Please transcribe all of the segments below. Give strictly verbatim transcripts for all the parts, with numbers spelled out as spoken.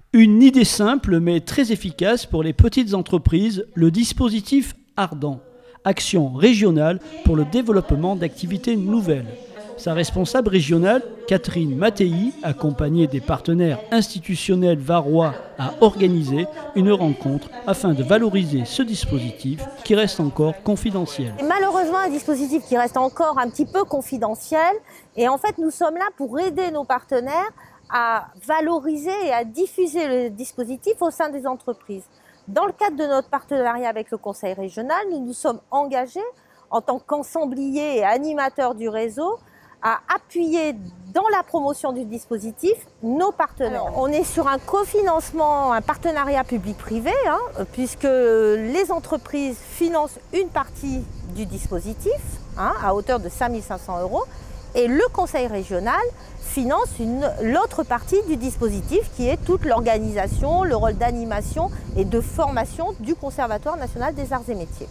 Une idée simple mais très efficace pour les petites entreprises, le dispositif Ardent, action régionale pour le développement d'activités nouvelles. Sa responsable régionale, Catherine Mattei, accompagnée des partenaires institutionnels varois, a organisé une rencontre afin de valoriser ce dispositif qui reste encore confidentiel. Malheureusement, un dispositif qui reste encore un petit peu confidentiel. Et en fait, nous sommes là pour aider nos partenaires à valoriser et à diffuser le dispositif au sein des entreprises. Dans le cadre de notre partenariat avec le Conseil régional, nous nous sommes engagés en tant qu'ensembliers et animateurs du réseau à appuyer dans la promotion du dispositif nos partenaires. Alors, on est sur un cofinancement, un partenariat public-privé, hein, puisque les entreprises financent une partie du dispositif hein, à hauteur de cinq mille cinq cents euros et le Conseil régional finance l'autre partie du dispositif qui est toute l'organisation, le rôle d'animation et de formation du Conservatoire national des arts et métiers.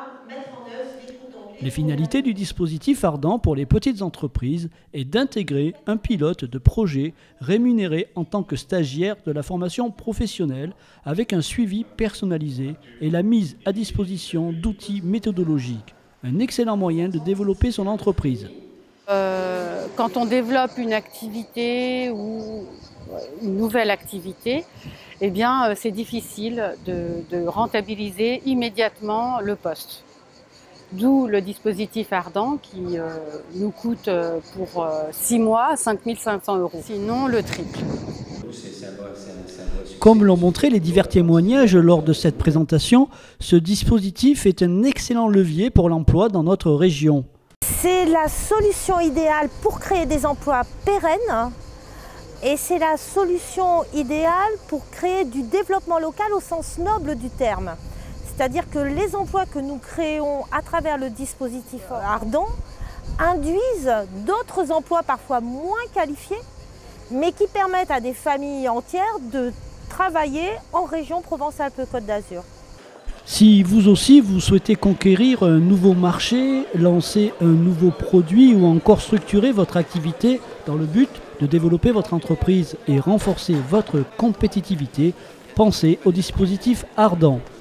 Les finalités du dispositif Ardent pour les petites entreprises est d'intégrer un pilote de projet rémunéré en tant que stagiaire de la formation professionnelle avec un suivi personnalisé et la mise à disposition d'outils méthodologiques. Un excellent moyen de développer son entreprise. Euh, quand on développe une activité ou une nouvelle activité, eh bien, c'est difficile de, de rentabiliser immédiatement le poste. D'où le dispositif Ardent qui euh, nous coûte euh, pour euh, six mois cinq mille cinq cents euros, sinon le triple. Comme l'ont montré les divers témoignages lors de cette présentation, ce dispositif est un excellent levier pour l'emploi dans notre région. C'est la solution idéale pour créer des emplois pérennes et c'est la solution idéale pour créer du développement local au sens noble du terme. C'est-à-dire que les emplois que nous créons à travers le dispositif Ardent induisent d'autres emplois parfois moins qualifiés, mais qui permettent à des familles entières de travailler en région Provence-Alpes-Côte d'Azur. Si vous aussi vous souhaitez conquérir un nouveau marché, lancer un nouveau produit ou encore structurer votre activité dans le but de développer votre entreprise et renforcer votre compétitivité, pensez au dispositif Ardent.